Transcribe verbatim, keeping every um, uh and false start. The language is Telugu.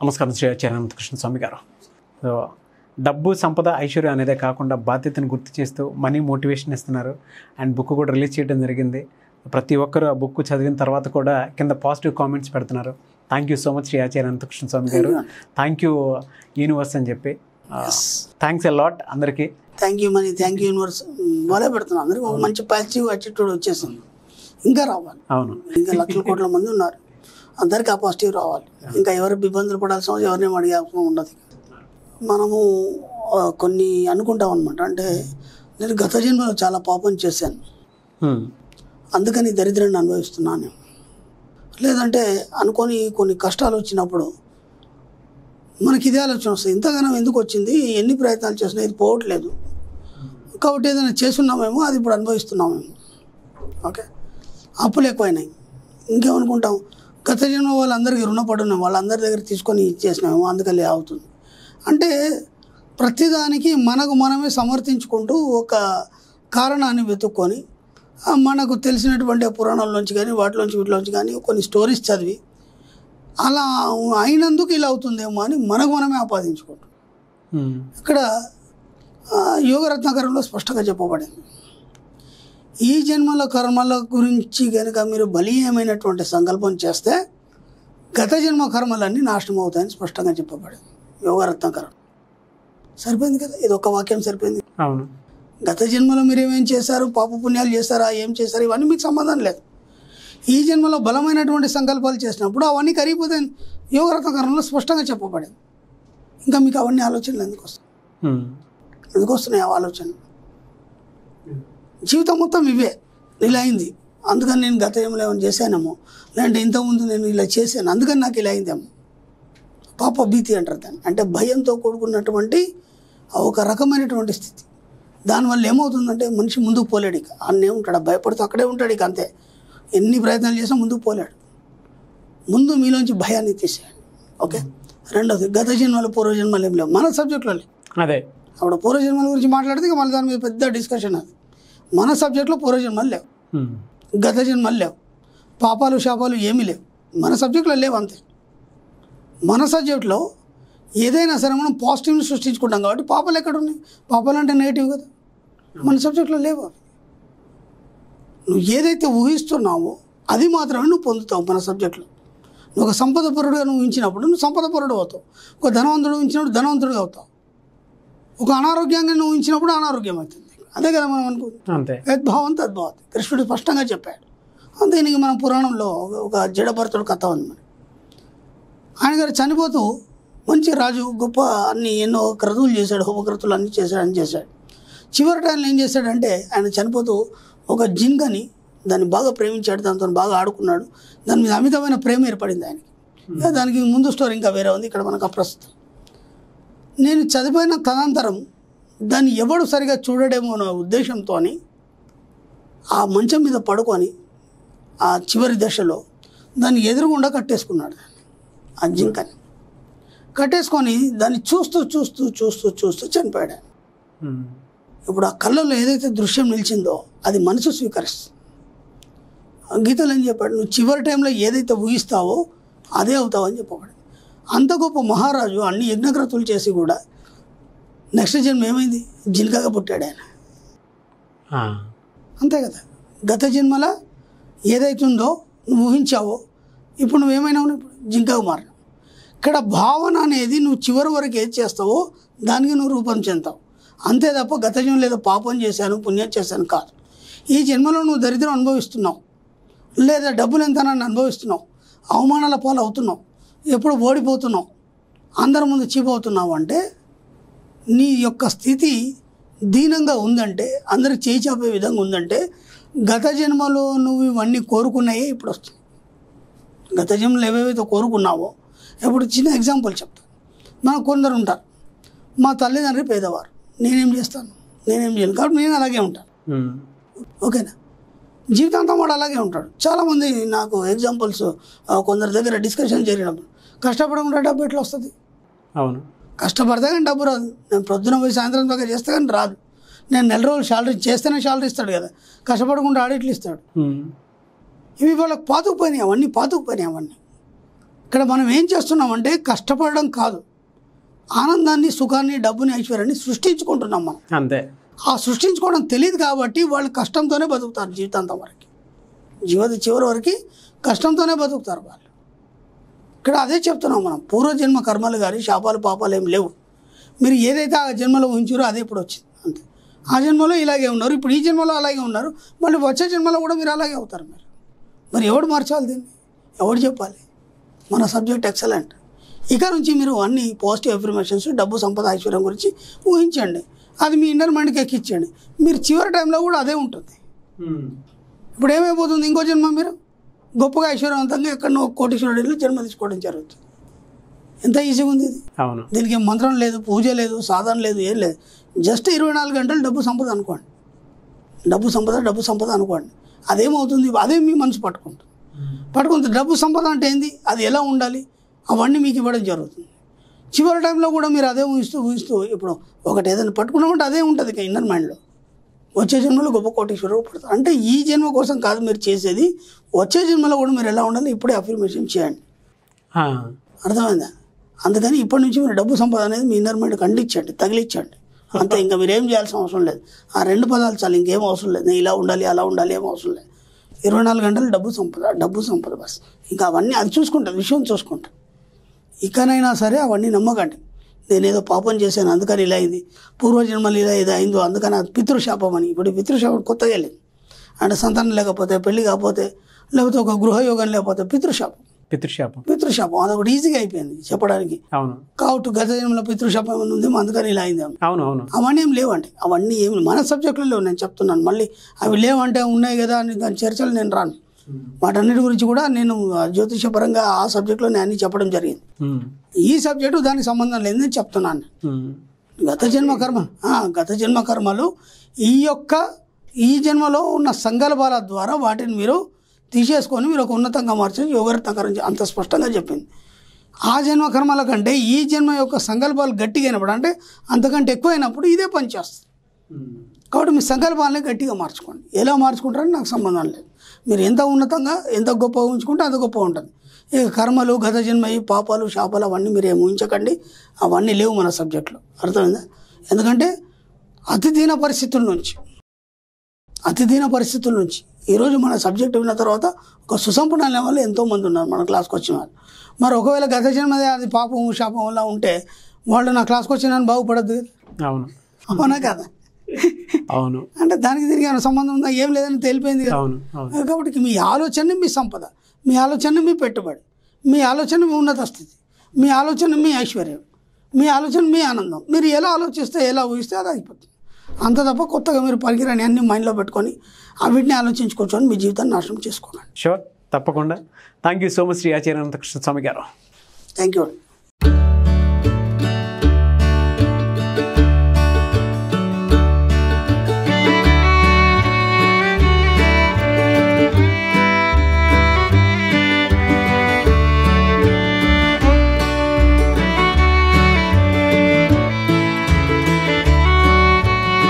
నమస్కారం శ్రీ ఆచార్య కృష్ణ స్వామి గారు. సో డబ్బు సంపద ఐశ్వర్యం అనేదే కాకుండా బాధ్యతను గుర్తు చేస్తూ మనీ మోటివేషన్ ఇస్తున్నారు. అండ్ బుక్ కూడా రిలీజ్ చేయడం జరిగింది. ప్రతి ఒక్కరు ఆ బుక్ చదివిన తర్వాత కూడా కింద పాజిటివ్ కామెంట్స్ పెడుతున్నారు. Thank you so much Shri Acharya Krishna Swamy గారు. థ్యాంక్ యూ యూనివర్స్ అని చెప్పి థ్యాంక్స్ ఎ లాట్ అందరికీ. Thank you money, thank you universe. మొదలు పెడుతున్నాం అందరికీ ఒక మంచి పాజిటివ్ యాటిట్యూడ్ వచ్చేసింది. ఇంకా రావాలి. అవును, ఇంకా లక్షల కోట్ల మంది ఉన్నారు, అందరికీ ఆ పాజిటివ్ రావాలి. ఇంకా ఎవరు ఇబ్బందులు పడాల్సిన ఎవరిని అడిగే అవసరం ఉండదు. మనము కొన్ని అనుకుంటాం అనమాట, అంటే నేను గత జన్మలో చాలా పాపం చేశాను అందుకని దరిద్రాన్ని అనుభవిస్తున్నాను, లేదంటే అనుకొని కొన్ని కష్టాలు వచ్చినప్పుడు మనకి ఇదే ఆలోచన వస్తుంది, ఇంతగానం ఎందుకు వచ్చింది, ఎన్ని ప్రయత్నాలు చేసినా ఇది పోవట్లేదు కాబట్టి ఏదైనా చేస్తున్నామేమో అది ఇప్పుడు అనుభవిస్తున్నామేమో. ఓకే, అప్పులు ఎక్కువైనాయి, ఇంకేమనుకుంటాం గత జన్మ వాళ్ళందరికీ రుణపడున్నాం, వాళ్ళందరి దగ్గర తీసుకొని ఇచ్చేసినామేమో అందుకని అవుతుంది. అంటే ప్రతిదానికి మనకు మనమే సమర్థించుకుంటూ ఒక కారణాన్ని వెతుక్కొని మనకు తెలిసినటువంటి పురాణాల్లోంచి కానీ వాటిలోంచి వీటిలోంచి కానీ కొన్ని స్టోరీస్ చదివి అలా అయినందుకు ఇలా అవుతుందేమో అని మనకు మనమే ఆపాదించుకుంటాం. ఇక్కడ యోగరత్నాకరంలో స్పష్టంగా చెప్పబడింది, ఈ జన్మల కర్మల గురించి కనుక మీరు బలీయమైనటువంటి సంకల్పం చేస్తే గత జన్మ కర్మలన్నీ నాశనం అవుతాయని స్పష్టంగా చెప్పబడింది యోగరత్నాకరం. సరిపోయింది కదా, ఇది ఒక వాక్యం సరిపోయింది. అవును, గత జన్మలో మీరు ఏమేం చేశారు, పాప పుణ్యాలు చేస్తారా, ఏం చేశారు, ఇవన్నీ మీకు సంబంధం లేదు. ఈ జన్మలో బలమైనటువంటి సంకల్పాలు చేసినప్పుడు అవన్నీ కరిగిపోతాయని యోగరత్నాకరంలో స్పష్టంగా చెప్పబడింది. ఇంకా మీకు అవన్నీ ఆలోచనలు ఎందుకు వస్తాయి, ఎందుకు వస్తున్నాయి ఆ ఆలోచనలు? జీవితం మొత్తం ఇవే, ఇలా అయింది అందుకని నేను గత జన్మలో ఏమైనా చేశానేమో, లేదంటే ఇంతకుముందు నేను ఇలా చేశాను అందుకని నాకు ఇలా అయిందేమో. పాప భీతి అంటారు దాన్ని, అంటే భయంతో కూడుకున్నటువంటి ఒక రకమైనటువంటి స్థితి. దానివల్ల ఏమవుతుందంటే మనిషి ముందుకు పోలేడు, ఇక అన్నే ఉంటాడు, భయపడుతూ అక్కడే ఉంటాడు, ఇక అంతే. ఎన్ని ప్రయత్నాలు చేసినా ముందుకు పోలేడు. ముందు మీలోంచి భయాన్ని తీసేయండి. ఓకే, రెండవది గత జన్మలు పూర్వజన్మలు ఏం లేవు మన సబ్జెక్ట్లో లేవు. అదే అప్పుడు పూర్వజన్మల గురించి మాట్లాడితే ఇక మళ్ళీ దాని మీద పెద్ద డిస్కషన్. అది మన సబ్జెక్ట్లో పూర్వజన్మలు లేవు, గత జన్మలు లేవు, పాపాలు శాపాలు ఏమీ లేవు, మన సబ్జెక్ట్లో లేవు అంతే. మన సబ్జెక్ట్లో ఏదైనా సరే మనం పాజిటివ్ని సృష్టించుకుంటాం కాబట్టి పాపాలు ఎక్కడ ఉన్నాయి, పాపాలు అంటే నెగిటివ్ కదా, మన సబ్జెక్ట్లో లేవు. నువ్వు ఏదైతే ఊహిస్తున్నావో అది మాత్రమే నువ్వు పొందుతావు మన సబ్జెక్ట్లో. నువ్వు ఒక సంపద పరుడుగా నువ్వు ఊహించినప్పుడు నువ్వు సంపద పరుడు అవుతావు, ఒక ధనవంతుడు ఊహించినప్పుడు ధనవంతుడిగా అవుతావు, ఒక అనారోగ్యంగా నువ్వు ఊహించినప్పుడు అనారోగ్యం అవుతుంది. అదే కదా మనం అనుకుంటాం, యద్భావం తద్భావం కృష్ణుడు స్పష్టంగా చెప్పాడు. అంతే, నీకు మన పురాణంలో ఒక జడభరతుడు కథ ఉంది. మరి ఆయన గారు చనిపోతూ మంచి రాజు, గొప్ప అన్ని ఎన్నో క్రతువులు చేశాడు, హోమక్రతువులు అన్నీ చేశాడు, అన్ని చేశాడు. చివరి టైంలో ఏం చేశాడంటే ఆయన చనిపోతూ ఒక జింకని దాన్ని బాగా ప్రేమించాడు, దాంతో బాగా ఆడుకున్నాడు, దాని మీద అమితమైన ప్రేమ ఏర్పడింది ఆయనకి. దానికి ముందు స్టోరీ ఇంకా వేరే ఉంది, ఇక్కడ మనకు అప్రస్తుతం. నేను చనిపోయిన తదనంతరం దాన్ని ఎవడు సరిగా చూడడేమో అనే ఉద్దేశంతో ఆ మంచం మీద పడుకొని ఆ చివరి దశలో దాన్ని ఎదురుగుండా కట్టేసుకున్నాడు, ఆ జింకని కట్టేసుకొని దాన్ని చూస్తూ చూస్తూ చూస్తూ చూస్తూ చనిపోయాడు. ఇప్పుడు ఆ కళ్ళల్లో ఏదైతే దృశ్యం నిలిచిందో అది మనసు స్వీకరిస్తుంది. గీతలు ఏం చెప్పాడు, నువ్వు చివరి టైంలో ఏదైతే ఊహిస్తావో అదే అవుతావు అని చెప్పబడి. అంత గొప్ప మహారాజు అన్ని యజ్ఞక్రతులు చేసి కూడా నెక్స్ట్ జన్మ ఏమైంది, జింకగా పుట్టాడు ఆయన. అంతే కదా, గత జన్మల ఏదైతుందో నువ్వు ఊహించావో ఇప్పుడు నువ్వేమైనావు, ఇప్పుడు జింకగా మారినావు. ఇక్కడ భావన అనేది నువ్వు చివరి వరకు ఏది చేస్తావో దానికి నువ్వు రూపం చెందుతావు, అంతే తప్ప గత జన్మ లేదా పాపం చేశాను పుణ్యం చేశాను కాదు. ఈ జన్మలో నువ్వు దరిద్రం అనుభవిస్తున్నావు, లేదా డబ్బులు ఎంతనని అనుభవిస్తున్నావు, అవమానాల పాలు అవుతున్నావు, ఎప్పుడు ఓడిపోతున్నావు, అందరి ముందు చీప్ అవుతున్నావు అంటే నీ యొక్క స్థితి దీనంగా ఉందంటే, అందరికి చేయి చాపే విధంగా ఉందంటే గత జన్మలో నువ్వు ఇవన్నీ కోరుకున్నాయే ఇప్పుడు వస్తుంది. గత జన్మలో ఏవేవైతే కోరుకున్నావో, ఇప్పుడు చిన్న ఎగ్జాంపుల్ చెప్తాను. మనకు కొందరు ఉంటారు, మా తల్లిదండ్రి పేదవారు, నేనేం చేస్తాను, నేనేం చేయను కాబట్టి నేను అలాగే ఉంటాను. ఓకేనా, జీవితాంతం వాడు అలాగే ఉంటాడు. చాలామంది నాకు ఎగ్జాంపుల్స్ కొందరి దగ్గర డిస్కషన్ జరిగినప్పుడు, కష్టపడకుండా డబ్బు ఎట్లా వస్తుంది? అవును, కష్టపడితే కానీ డబ్బు రాదు. నేను ప్రొద్దున పోయి సాయంత్రం దాకా చేస్తే కానీ రాదు. నేను నెల రోజులు శాలరీ చేస్తేనే శాలరీ ఇస్తాడు కదా, కష్టపడకుండా ఆడిట్లు ఇస్తాడు. ఇవి వాళ్ళకి పాతుకుపోయినాయి, అవన్నీ పాతుకుపోయినాయి అవన్నీ. ఇక్కడ మనం ఏం చేస్తున్నామంటే కష్టపడడం కాదు, ఆనందాన్ని, సుఖాన్ని, డబ్బుని, ఐశ్వర్యాన్ని సృష్టించుకుంటున్నాం మనం. అంతే. ఆ సృష్టించుకోవడం తెలియదు కాబట్టి వాళ్ళు కష్టంతోనే బతుకుతారు జీవితాంతం వరకు, జీవిత చివరి వరకు కష్టంతోనే బతుకుతారు వాళ్ళు. ఇక్కడ అదే చెప్తున్నాం మనం, పూర్వజన్మ కర్మలు కానీ శాపాలు పాపాలు ఏం లేవు. మీరు ఏదైతే ఆ జన్మలో ఉంచారో అదే ఇప్పుడు వచ్చింది అంతే. ఆ జన్మలో ఇలాగే ఉన్నారు, ఇప్పుడు ఈ జన్మలో అలాగే ఉన్నారు, మళ్ళీ వచ్చే జన్మలో కూడా మీరు అలాగే అవుతారు. మీరు మరి ఎవడు మార్చాలి దీన్ని, ఎవడు చెప్పాలి? మన సబ్జెక్ట్ ఎక్సలెంట్. ఇక నుంచి మీరు అన్ని పాజిటివ్ ఎఫర్మేషన్స్, డబ్బు, సంపద, ఐశ్వర్యం గురించి ఊహించండి, అది మీ ఇన్నర్ మైండ్కి ఎక్కించండి. మీరు చివరి టైంలో కూడా అదే ఉంటుంది. ఇప్పుడు ఏమైపోతుంది, ఇంకో జన్మ మీరు గొప్పగా ఐశ్వర్యవంతంగా ఎక్కడో కోటీశ్వరుడిలో జన్మ తీసుకోవడం జరుగుతుంది. ఎంత ఈజీగా ఉంది ఇది. అవును. దీనికి మంత్రం లేదు, పూజ లేదు, సాధన లేదు, ఏం లేదు. జస్ట్ ఇరవై నాలుగు గంటలు డబ్బు సంపద అనుకోండి, డబ్బు సంపద డబ్బు సంపద అనుకోండి. అదేమవుతుంది, అదే మీ మనసు పట్టుకుంటుంది. పట్టుకుంటుంది. డబ్బు సంపద అంటే ఏంది, అది ఎలా ఉండాలి, అవన్నీ మీకు ఇవ్వడం జరుగుతుంది. చివరి టైంలో కూడా మీరు అదే ఊహిస్తూ ఊహిస్తూ ఇప్పుడు ఒకటి ఏదైనా పట్టుకున్నామంటే అదే ఉంటుంది ఇక ఇన్నర్ మైండ్లో. వచ్చే జన్మలో గొప్ప కోటీశ్వరుడు పడతారు. అంటే ఈ జన్మ కోసం కాదు మీరు చేసేది, వచ్చే జన్మలో కూడా మీరు ఎలా ఉండాలి ఇప్పుడే అఫర్మేషన్ చేయండి. అర్థమైందా? అందుకని ఇప్పటి నుంచి మీరు డబ్బు సంపద అనేది మీ ఇన్నర్ మైండ్కి అంటించండి, తగిలించండి అంతే. ఇంకా మీరు ఏం చేయాల్సిన అవసరం లేదు. ఆ రెండు పదాలు చాలు, ఇంకేం అవసరం లేదు. నేను ఇలా ఉండాలి అలా ఉండాలి ఏం అవసరం లేదు. ఇరవై నాలుగు గంటలు డబ్బు సంపద డబ్బు సంపద బస్. ఇంకా అవన్నీ అది చూసుకుంటాను, విషయం చూసుకుంటాను. ఇకనైనా సరే అవన్నీ నమ్మకండి. నేనేదో పాపం చేశాను అందుకని ఇలా ఇది, పూర్వజన్మలు ఇలా ఇది అయిందో అందుకని అది పితృశాపం అని. ఇప్పుడు పితృశాపం కొత్తగా వెళ్ళింది అంటే సంతానం లేకపోతే, పెళ్లి కాకపోతే, లేకపోతే ఒక గృహయోగం లేకపోతే పితృశాపం. పితృశాపం పితృశాపం అదొకటి ఈజీగా అయిపోయింది చెప్పడానికి. అవును. కాబట్టి గత జన్మలో పితృశాపం ఏమైనా ఉంది అందుకని ఇలా అయింది. అవును అవును. అవన్నీ ఏం లేవండి, అవన్నీ ఏమి మన సబ్జెక్టులో లేవు. నేను చెప్తున్నాను మళ్ళీ, అవి లేవంటే ఉన్నాయి కదా అని దాని చర్చలు నేను రాను. వాటన్నిటి గురించి కూడా నేను జ్యోతిషపరంగా ఆ సబ్జెక్టులో నేను అన్ని చెప్పడం జరిగింది. ఈ సబ్జెక్టు దానికి సంబంధం లేదని చెప్తున్నాను. గత జన్మ కర్మ గత జన్మ కర్మలు ఈ యొక్క ఈ జన్మలో ఉన్న సంకల్పాల ద్వారా వాటిని మీరు తీసేసుకొని మీరు ఒక ఉన్నతంగా మార్చని యోగరత్నకరం అంత స్పష్టంగా చెప్పింది. ఆ జన్మ కర్మల కంటే ఈ జన్మ యొక్క సంకల్పాలు గట్టిగా అయినప్పుడు, అంటే అంతకంటే ఎక్కువైనప్పుడు ఇదే పని చేస్తుంది. కాబట్టి మీ సంకల్పాలని గట్టిగా మార్చుకోండి. ఎలా మార్చుకుంటారని నాకు సంబంధం లేదు. మీరు ఎంత ఉన్నతంగా ఎంత గొప్పగా ఉంచుకుంటే అంత గొప్పగా ఉంటుంది. ఇక కర్మలు, గత జన్మ, ఈ పాపాలు, శాపాలు అవన్నీ మీరు ఏమి ఊహించకండి. అవన్నీ లేవు మన సబ్జెక్టులో. అర్థమైందా? ఎందుకంటే అతి దీన పరిస్థితుల నుంచి అతి దీన పరిస్థితుల నుంచి ఈరోజు మన సబ్జెక్ట్ విన్న తర్వాత ఒక సుసంపన్న వాళ్ళు ఎంతోమంది ఉన్నారు మన క్లాస్కి వచ్చిన వాళ్ళు. మరి ఒకవేళ గత జన్మదే అది పాపం శాపం వల్ల ఉంటే వాళ్ళు నా క్లాస్కి వచ్చిన బాగుపడద్దు కదా. అవును. అవునా కదా? అవును. అంటే దానికి తిరిగి ఏమైనా సంబంధం ఉందా? ఏం లేదని తెలిపోయింది కదా. కాబట్టి మీ ఆలోచన మీ సంపద, మీ ఆలోచన మీ పెట్టుబడి, మీ ఆలోచన మీ ఉన్నత స్థితి, మీ ఆలోచన మీ ఐశ్వర్యం, మీ ఆలోచన మీ ఆనందం. మీరు ఎలా ఆలోచిస్తే ఎలా ఊహిస్తే అది అయిపోతుంది. అంత తప్ప కొత్తగా మీరు పనికిరాని అన్ని మైండ్లో పెట్టుకొని వీటిని ఆలోచించుకోవచ్చు, మీ జీవితాన్ని నాశనం చేసుకోకండి. షూర్, తప్పకుండా. Thank you so much Shri Acharya Anantakrishna Swamy గారు. Thank you.